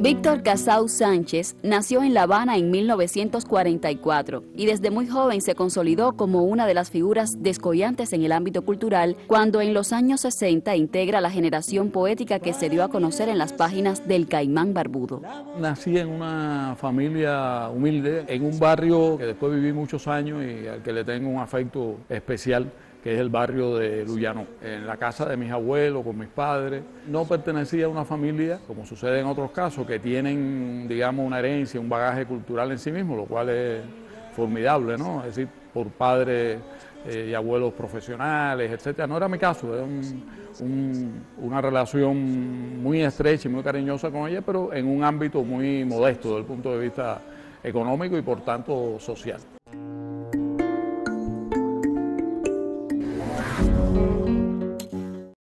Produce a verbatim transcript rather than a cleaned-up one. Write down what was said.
Víctor Casau Sánchez nació en La Habana en mil novecientos cuarenta y cuatro y desde muy joven se consolidó como una de las figuras descollantes en el ámbito cultural cuando en los años sesenta integra la generación poética que se dio a conocer en las páginas del Caimán Barbudo. Nací en una familia humilde, en un barrio que después viví muchos años y al que le tengo un afecto especial, que es el barrio de Luyano, en la casa de mis abuelos, con mis padres. No pertenecía a una familia, como sucede en otros casos, que tienen, digamos, una herencia, un bagaje cultural en sí mismo, lo cual es formidable, ¿no? Es decir, por padres eh, y abuelos profesionales, etcétera. No era mi caso, era un, un, una relación muy estrecha y muy cariñosa con ella, pero en un ámbito muy modesto desde el punto de vista económico y por tanto social.